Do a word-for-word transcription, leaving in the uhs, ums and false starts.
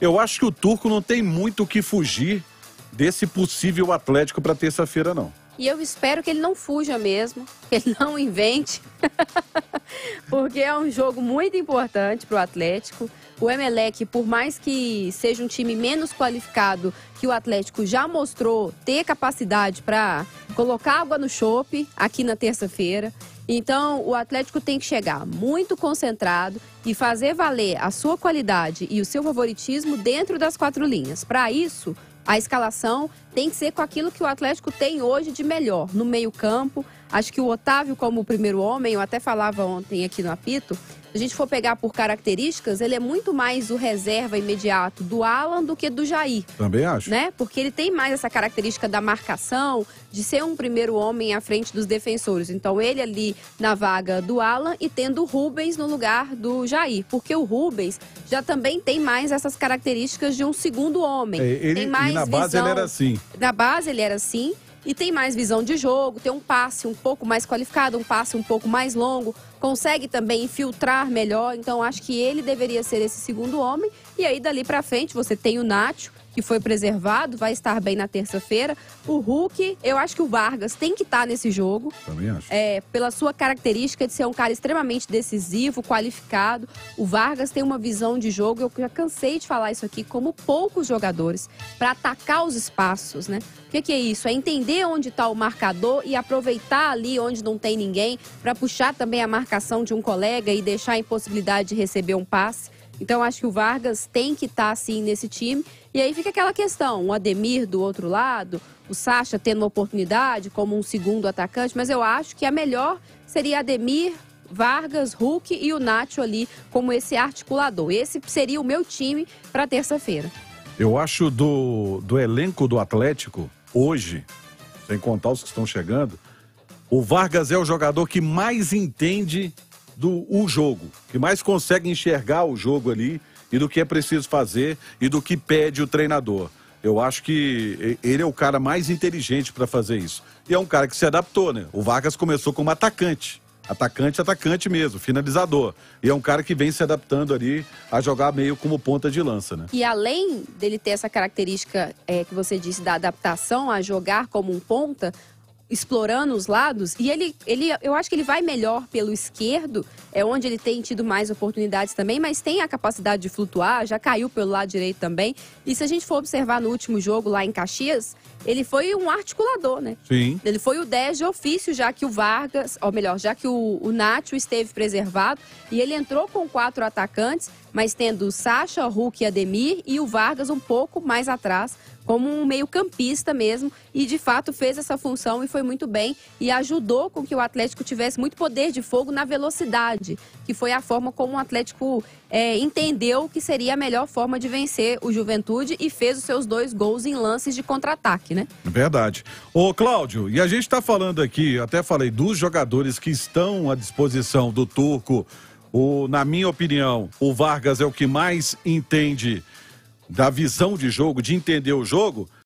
Eu acho que o Turco não tem muito o que fugir desse possível Atlético para terça-feira, não. E eu espero que ele não fuja mesmo, que ele não invente, porque é um jogo muito importante para o Atlético. O Emelec, por mais que seja um time menos qualificado que o Atlético, já mostrou ter capacidade para colocar água no chope aqui na terça-feira. Então, o Atlético tem que chegar muito concentrado e fazer valer a sua qualidade e o seu favoritismo dentro das quatro linhas. Para isso, a escalação tem que ser com aquilo que o Atlético tem hoje de melhor. No meio-campo, acho que o Otávio, como o primeiro homem, eu até falava ontem aqui no apito, se a gente for pegar por características, ele é muito mais o reserva imediato do Alan do que do Jair. Também acho. Né? Porque ele tem mais essa característica da marcação, de ser um primeiro homem à frente dos defensores. Então, ele ali na vaga do Alan e tendo o Rubens no lugar do Jair. Porque o Rubens já também tem mais essas características de um segundo homem. É, ele, tem mais e na base visão, ele era assim. Na base ele era assim. E tem mais visão de jogo, tem um passe um pouco mais qualificado, um passe um pouco mais longo, consegue também infiltrar melhor, então acho que ele deveria ser esse segundo homem. E aí dali pra frente você tem o Nacho, que foi preservado, vai estar bem na terça-feira. O Hulk, eu acho que o Vargas tem que estar nesse jogo. Também acho. É, pela sua característica de ser um cara extremamente decisivo, qualificado. O Vargas tem uma visão de jogo, eu já cansei de falar isso aqui, como poucos jogadores, para atacar os espaços, né? O que, que é isso? É entender onde está o marcador e aproveitar ali onde não tem ninguém, para puxar também a marcação de um colega e deixar a impossibilidade de receber um passe. Então, acho que o Vargas tem que estar, sim, nesse time. E aí fica aquela questão, o Ademir do outro lado, o Sacha tendo uma oportunidade como um segundo atacante, mas eu acho que a melhor seria Ademir, Vargas, Hulk e o Nacho ali como esse articulador. Esse seria o meu time para terça-feira. Eu acho do, do elenco do Atlético, hoje, sem contar os que estão chegando, o Vargas é o jogador que mais entende do o jogo, que mais consegue enxergar o jogo ali e do que é preciso fazer e do que pede o treinador. Eu acho que ele é o cara mais inteligente para fazer isso. E é um cara que se adaptou, né? O Vargas começou como atacante. Atacante, atacante mesmo, finalizador. E é um cara que vem se adaptando ali a jogar meio como ponta de lança, né? E além dele ter essa característica é, que você disse da adaptação a jogar como um ponta, explorando os lados, e ele, ele, eu acho que ele vai melhor pelo esquerdo, é onde ele tem tido mais oportunidades também, mas tem a capacidade de flutuar, já caiu pelo lado direito também. E se a gente for observar no último jogo lá em Caxias, ele foi um articulador, né? Sim. Ele foi o dez de ofício, já que o Vargas, ou melhor, já que o, o Nacho esteve preservado, e ele entrou com quatro atacantes, mas tendo o Sacha, Hulk e Ademir, e o Vargas um pouco mais atrás, como um meio-campista mesmo, e de fato fez essa função e foi muito bem, e ajudou com que o Atlético tivesse muito poder de fogo na velocidade, que foi a forma como o Atlético é, entendeu que seria a melhor forma de vencer o Juventude e fez os seus dois gols em lances de contra-ataque, né? Verdade. Ô, Cláudio, e a gente tá falando aqui, até falei dos jogadores que estão à disposição do Turco. O, na minha opinião, o Vargas é o que mais entende da visão de jogo, de entender o jogo.